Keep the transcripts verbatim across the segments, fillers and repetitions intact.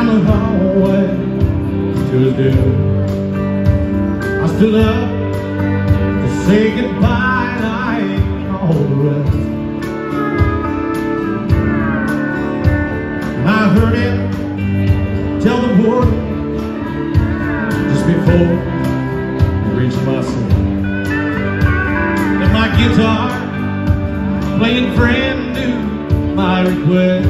the hallway to his doom. I stood up to say goodbye, and I ain't all the rest. And I heard him tell the boy just before he reached my seat that my guitar playing friend knew my request.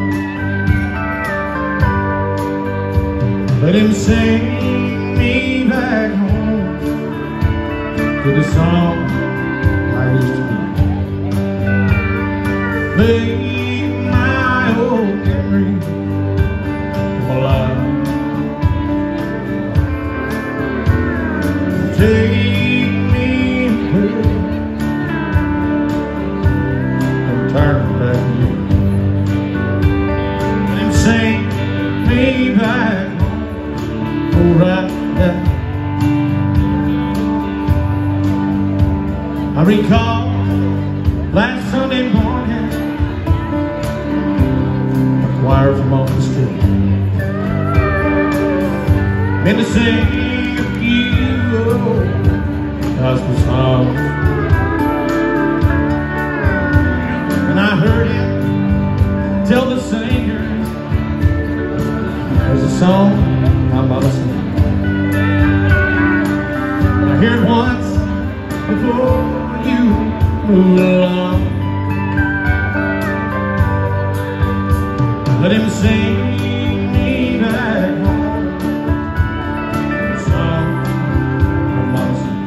Let him sing me back home to the song I used to be. Make my old memory come alive. Take me away and turn back to you. Let him sing me back right now. I recall last Sunday morning, a choir from off the street meant to sing a few old gospel songs, and I heard him tell the singers there's a song I'm about to sing. I hear it once before you move along. Let him sing me back home the song I'm about to sing.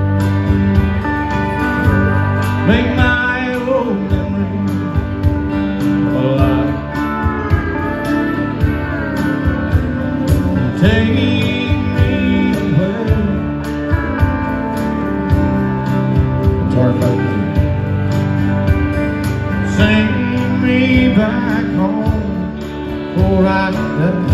Make my old memories alive. Take me away. Sing me back home for I love.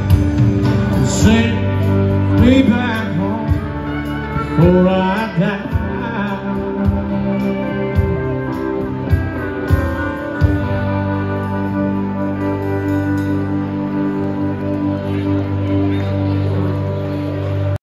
Sing me back home before I die.